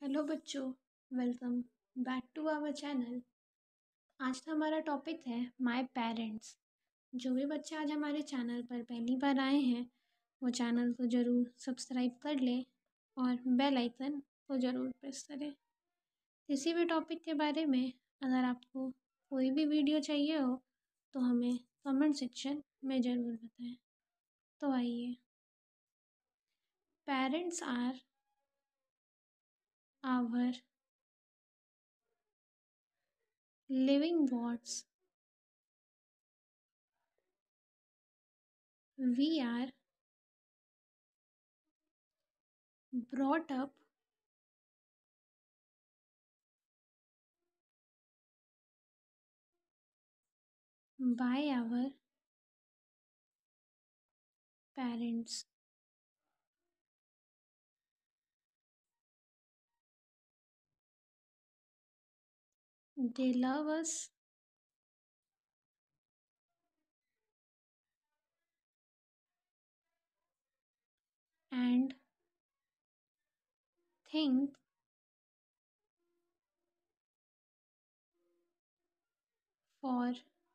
Hello बच्चों, welcome back to our channel. आज का हमारा टॉपिक है माय पेरेंट्स। जो भी बच्चे आज हमारे चैनल पर पहली बार आए हैं वो चैनल को ज़रूर सब्सक्राइब कर लें और बेल आइकन को ज़रूर प्रेस करें। किसी भी टॉपिक के बारे में अगर आपको कोई भी वीडियो चाहिए हो तो हमें कमेंट सेक्शन में ज़रूर बताएं। तो आइए, parents are our living gods. We are brought up by our parents. They love us and think for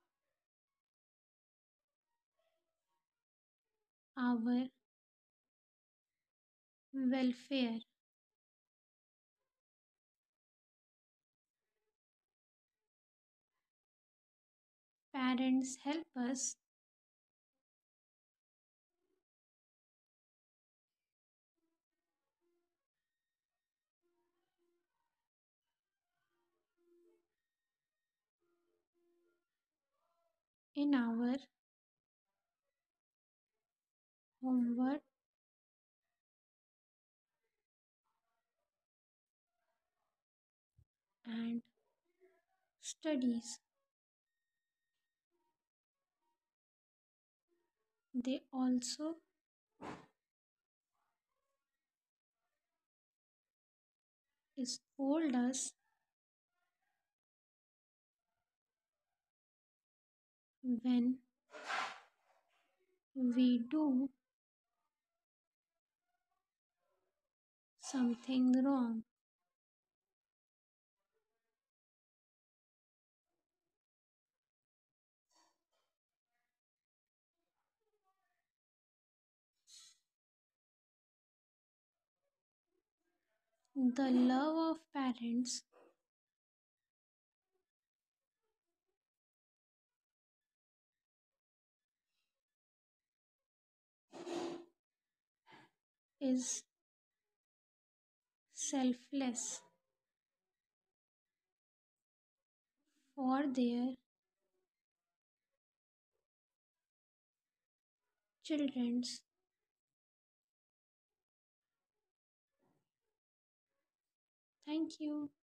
our welfare. Parents help us in our homework and studies. They also scold us when we do something wrong. The love of parents is selfless for their children's. Thank you.